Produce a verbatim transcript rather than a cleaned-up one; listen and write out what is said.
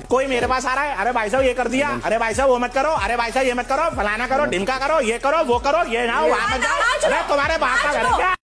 कोई मेरे पास आ रहा है, अरे भाई साहब ये कर दिया, अरे भाई साहब वो मत करो, अरे भाई साहब ये मत करो, फलाना करो, ढिमका करो, ये करो वो करो, ये ना वहां मत जाओ, अरे तुम्हारे बाप का घर है क्या?